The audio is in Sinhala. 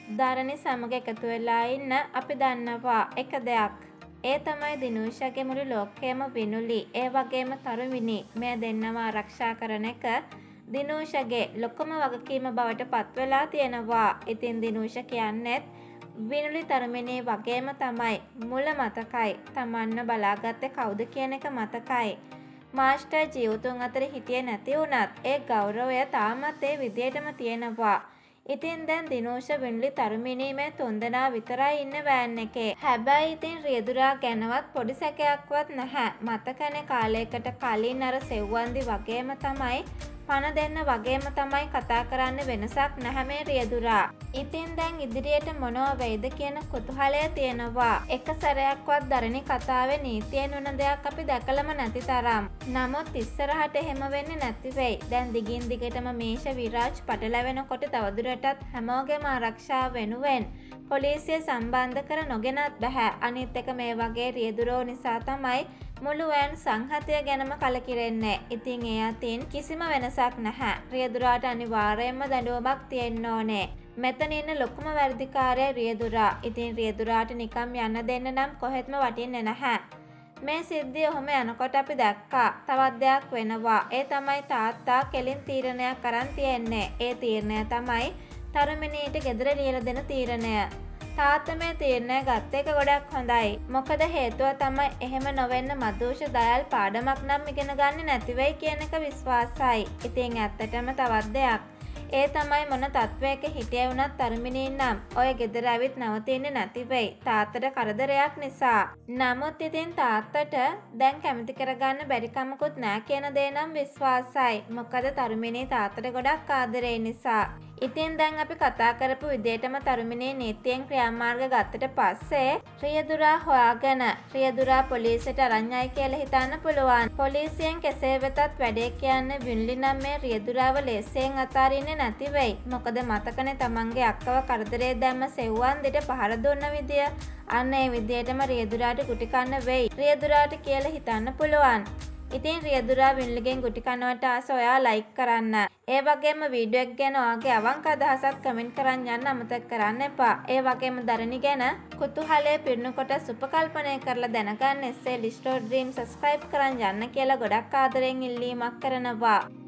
ධරණි සමග එකතු වෙලා ඉන්න අපි දන්නවා එක දෙයක්. ඒ තමයි දිනූෂගේ මුළු ලෝකයම විනුලි. ඒ වගේම තරුමිනි මේ දෙන්නම ආරක්ෂා කරන එක දිනූෂගේ ලොකුම වගකීම බවට පත් වෙලා තියෙනවා. ඉතින් දිනූෂ කියන්නේත් විනුලි තරුමිනී වගේම තමයි. මුල මතකයි. තමන්ව බලාගත්තේ කවුද කියන එක මතකයි. මාස්ටර් ජීවතුන් අතර හිටියේ නැති වුණත් ඒ ගෞරවය තාමත් ඒ විදියටම තියෙනවා. ඉතින් දැන් දිනූෂ විනුලි තරුමිනී මේ තුන්දෙනා විතරයි ඉන්න වෑන් එකේ. හැබැයි ඉතින් රියදුරා ගැනවත් පොඩි සැකයක්වත් නැහැ. මතකනේ කාලයකට කලින් අර සෙව්වන්දි වගේම තමයි පණ දෙන්න වගේම තමයි කතා කරන්න වෙනසක් නැහැ මේ රියදුරා. ඉතින් දැන් ඉදිරියට මොනවා වෙයිද කියන කුතුහලය තියෙනවා. එක සැරයක්වත් ධරණි කතාවේ නීතියෙන් වුණ දෙයක් අපි දැකලම නැති තරම්. නමුත් ඉස්සරහට එහෙම වෙන්නේ නැති වෙයි. දැන් දිගින් දිගටම මේෂ විරාජ් පටලැවෙනකොට තවදුරටත් හැමෝගේම ආරක්ෂාව වෙනුවෙන් පොලිසිය සම්බන්ධ කර නොගෙනත් බෑ. අනිත් එක මේ වගේ රියදුරෝ නිසා තමයි මුළු වෑන් සංහතිය ගැනම කලකිරෙන්නේ. ඉතින් ඒ අතින් කිසිම වෙනසක් නැහැ. රියදුරාට අනිවාර්යයෙන්ම දඬුවමක් තියෙන්න ඕනේ. මෙතන ඉන්න ලොකුම වැරදිකාරයා රියදුරා. ඉතින් රියදුරාට නිකම් යන්න දෙන්න නම් කොහෙත්ම වටින්නේ නැහැ. මේ සිද්ධිය ඔහොම යනකොට අපි දැක්කා තවත් දෙයක් වෙනවා. ඒ තමයි තාත්තා කෙලින් තීරණයක් අරන් තියෙන්නේ. ඒ තීරණය තමයි තරුමිනීට ගෙදර ලියලා දෙන තීරණය. තාත්තා මේ තීරණය ගත්ත එක ගොඩක් හොඳයි. මොකද හේතුව තමයි එහෙම නොවෙන්න මදුෂ දයාල් පාඩමක් නම් ඉගෙන ගන්නේ නැති වෙයි කියන එක විශ්වාසයි. ඉතින් ඇත්තටම තවත් දෙයක්. ඒ තමයි මොන තත්වයක හිටියේ වුණත් තරුමිනී නම් ඔය ගෙදර ඇවිත් නවතින්නේ නැති වෙයි. තාත්තට කරදරයක් නිසා. නමුත් ඉතින් තාත්තට දැන් කැමති කරගන්න බැරි කමකුත් නෑ කියන දේ නම් විශ්වාසයි. මොකද තරුමිනී තාත්තට ගොඩක් ආදරේ නිසා. ඉතින් දැන් අපි කතා කරපු විදිහටම තරුමිනී නීතියෙන් ක්‍රියාමාර්ග ගත්තට පස්සේ රියදුරා හොයාගෙන රියදුරා පොලිසියට අරන් යයි කියලා හිතන්න පුළුවන්. පොලිසියෙන් කෙසේ වෙතත් වැඩේ කියන්නේ විනුලි නම් මේ රියදුරාව ලේසියෙන් අතාරින්නේ නැති වෙයි. මොකද මතකනේ තමන්ගේ අක්කව කරදරේ දැම්ම සෙව්වන්දිට පහර දුන්න විදිය. අන්න ඒ විදිහටම රියදුරාට ගුටි කන්න වෙයි. රියදුරාට කියලා හිතන්න පුළුවන්. ඉතින් රියදුරා විනුලිගෙන් ගුටි කනවට ආස ඔයා ලයික් කරන්න. ඒ වගේම වීඩියෝ එක ගැන ඔයාගේ අවංක අදහසක් කමෙන්ට් කරන් යන්න අමතක කරන්න එපා. ඒ වගේම ධරණි ගැන කුතුහලය පිරුණු කොට සුපකල්පනය කරලා දැනගන්න එසේ ලිස්ටෝ ඩ්‍රීම් සබ්ස්ක්‍රයිබ් කරන් යන්න කියලා ගොඩක් ආදරෙන් ඉල්ලීමක් කරනවා.